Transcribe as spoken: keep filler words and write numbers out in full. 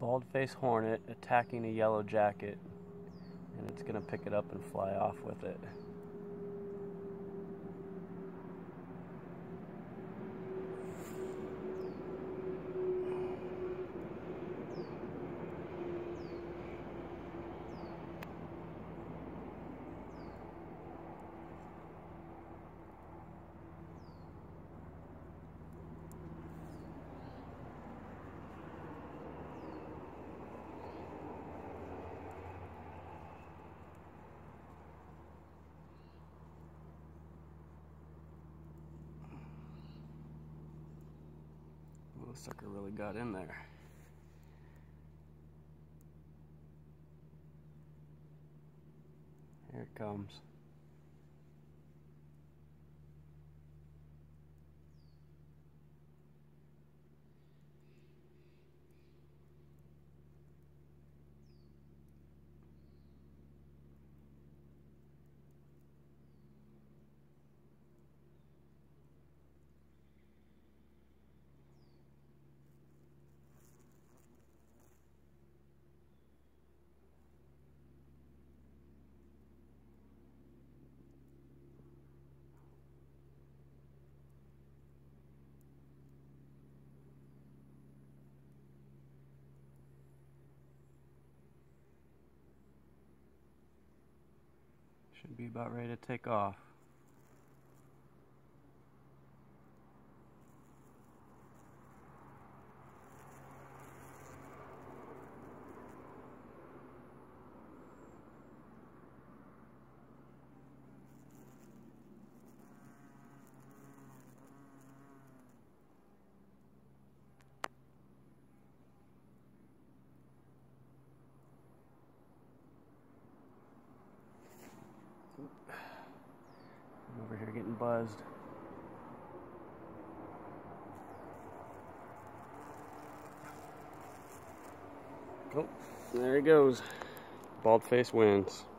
Bald-faced hornet attacking a yellow jacket, and it's going to pick it up and fly off with it. The sucker really got in there. Here it comes. Should be about ready to take off. I'm over here getting buzzed. Oh, there he goes. Bald face wins.